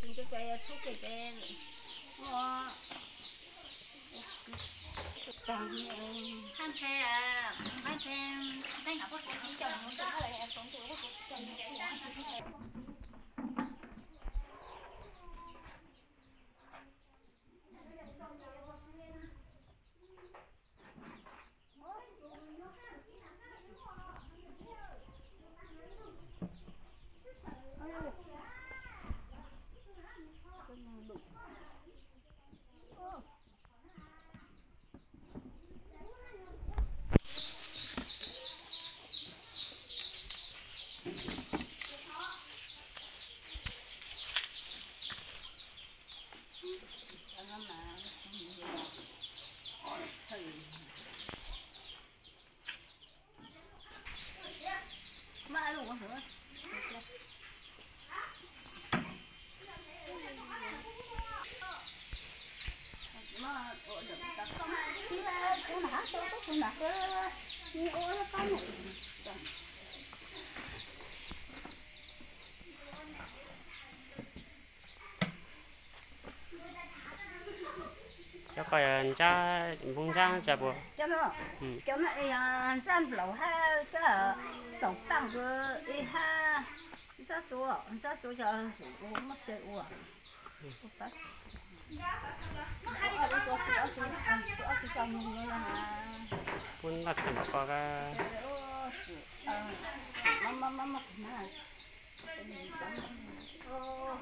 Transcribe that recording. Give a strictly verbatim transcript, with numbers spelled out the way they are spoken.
cái cái thuốc cái cái nó càng han the à han the đang học có chỉ chồng nó đó là em cũng có chồng má luôn hả? Má ở được tập xong thì là cô nã tôi có cô nã cái như ô nó cái này cho coi cha vùng cha cha bùa cho nó cho nó ấy trăm lẩu ha cái tổng tăng cái ấy ha cha số cha số cho số mất chơi u à muốn bắt được có cái mama mama mà ô